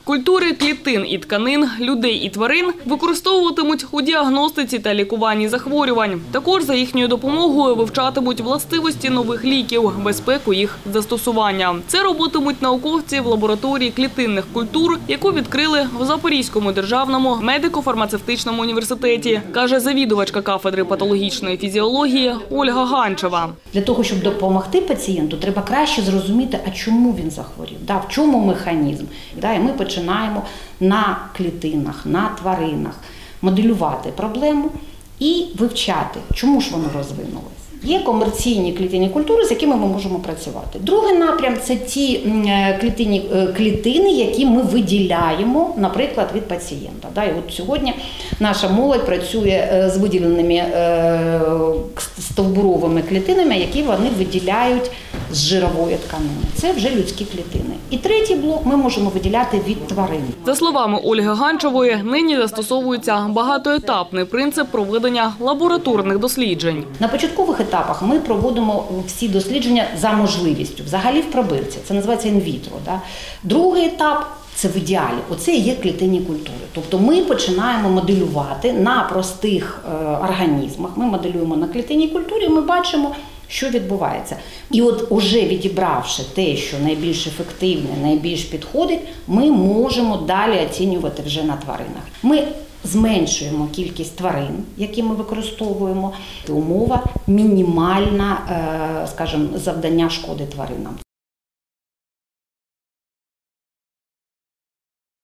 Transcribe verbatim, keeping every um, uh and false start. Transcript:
Культури клітин і тканин, людей і тварин використовуватимуть у діагностиці та лікуванні захворювань. Також за їхньою допомогою вивчатимуть властивості нових ліків, безпеку їх застосування. Це робитимуть науковці в лабораторії клітинних культур, яку відкрили в Запорізькому державному медико-фармацевтичному університеті, каже завідувачка кафедри патологічної фізіології Ольга Ганчева. Для того, щоб допомогти пацієнту, треба краще зрозуміти, а чому він захворів, да, в чому механізм. Да, і ми починаємо на клітинах, на тваринах моделювати проблему і вивчати, чому ж воно розвинулося. Є комерційні клітинні культури, з якими ми можемо працювати. Другий напрям – це ті клітинні клітини, які ми виділяємо, наприклад, від пацієнта. Да, і от сьогодні наша молодь працює з виділеними стовбуровими клітинами, які вони виділяють з жирової тканини. Це вже людські клітини. І третій блок ми можемо виділяти від тварин. За словами Ольги Ганчевої, нині застосовується багатоетапний принцип проведення лабораторних досліджень. На початкових етапах ми проводимо всі дослідження за можливістю, взагалі в пробирці. Це називається інвітро. Да? Другий етап – це в ідеалі. Оце і є клітинні культури. Тобто ми починаємо моделювати на простих е, організмах. Ми моделюємо на клітинній культурі, і ми бачимо, що відбувається. І от уже відібравши те, що найбільш ефективне, найбільш підходить, ми можемо далі оцінювати вже на тваринах. Ми зменшуємо кількість тварин, які ми використовуємо. Умова – мінімальне, скажімо, завдання шкоди тваринам.